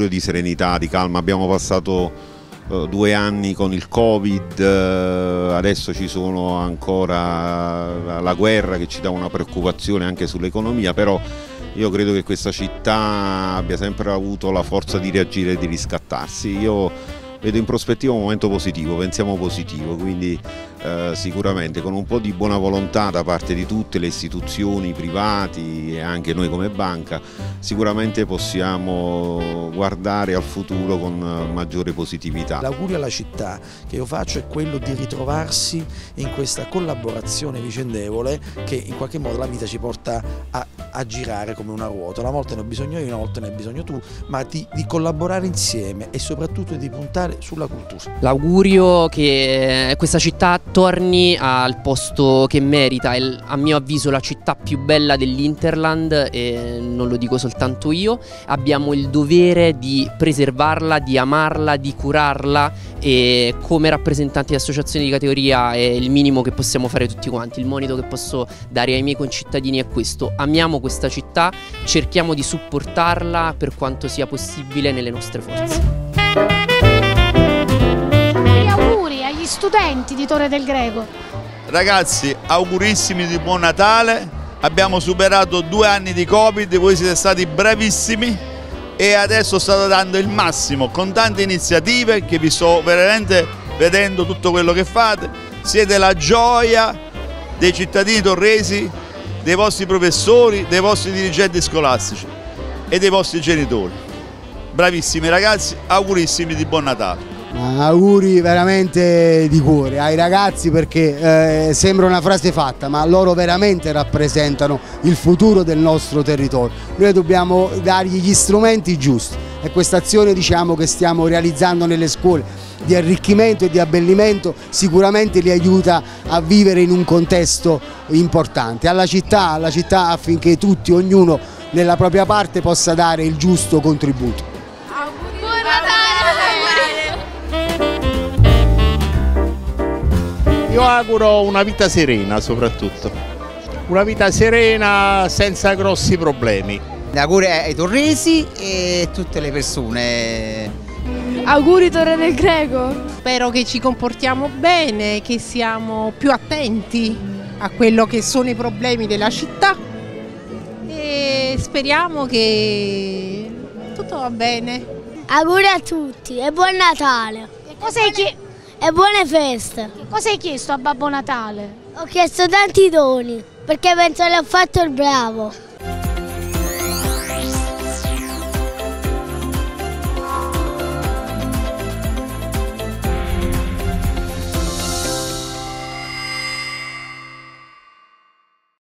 transitorio di serenità, di calma. Abbiamo passato 2 anni con il Covid, adesso ci sono ancora la guerra che ci dà una preoccupazione anche sull'economia, però io credo che questa città abbia sempre avuto la forza di reagire e di riscattarsi. Io vedo in prospettiva un momento positivo, pensiamo positivo, quindi sicuramente con un po' di buona volontà da parte di tutte le istituzioni, privati e anche noi come banca, sicuramente possiamo guardare al futuro con maggiore positività. L'augurio alla città che io faccio è quello di ritrovarsi in questa collaborazione vicendevole che in qualche modo la vita ci porta a girare come una ruota. Una volta ne ho bisogno io, una volta ne hai bisogno tu, ma di collaborare insieme e soprattutto di puntare sulla cultura. L'augurio che questa città torni al posto che merita, è a mio avviso la città più bella dell'Interland e non lo dico soltanto io. Abbiamo il dovere di preservarla, di amarla, di curarla e come rappresentanti di associazioni di categoria è il minimo che possiamo fare tutti quanti. Il monito che posso dare ai miei concittadini è questo: amiamo questa città, cerchiamo di supportarla per quanto sia possibile nelle nostre forze. Auguri agli studenti di Torre del Greco. Ragazzi, augurissimi di buon Natale. Abbiamo superato 2 anni di Covid, voi siete stati bravissimi e adesso state dando il massimo con tante iniziative che vi sto veramente vedendo tutto quello che fate. Siete la gioia dei cittadini torresi, dei vostri professori, dei vostri dirigenti scolastici e dei vostri genitori. Bravissimi ragazzi, augurissimi di buon Natale. Auguri veramente di cuore ai ragazzi, perché sembra una frase fatta, ma loro veramente rappresentano il futuro del nostro territorio. Noi dobbiamo dargli gli strumenti giusti e questa azione, diciamo, che stiamo realizzando nelle scuole di arricchimento e di abbellimento sicuramente li aiuta a vivere in un contesto importante. Alla città affinché tutti, ognuno nella propria parte, possa dare il giusto contributo. Buon Natale! Io auguro una vita serena, soprattutto una vita serena senza grossi problemi. Auguri ai torresi e a tutte le persone. Auguri Torre del Greco. Spero che ci comportiamo bene, che siamo più attenti a quello che sono i problemi della città e speriamo che tutto va bene. Auguri a tutti e buon Natale. E buone feste. Cosa hai chiesto a Babbo Natale? Ho chiesto tanti doni perché penso che ho fatto il bravo.